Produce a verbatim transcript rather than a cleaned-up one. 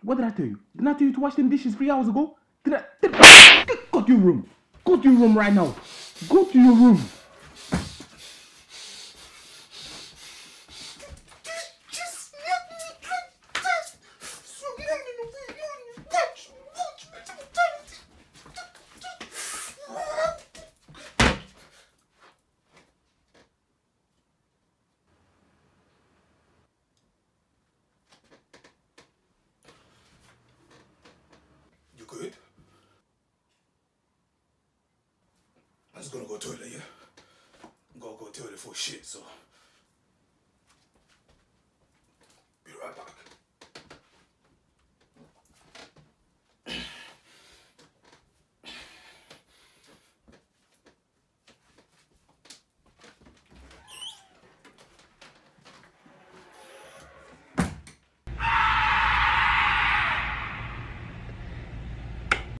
What did I tell you? Didn't I tell you to wash them dishes three hours ago? Did I? Did I? Go to your room. Go to your room right now. Go to your room. You good? I'm just gonna go toilet, yeah? I'm gonna go toilet for shit, so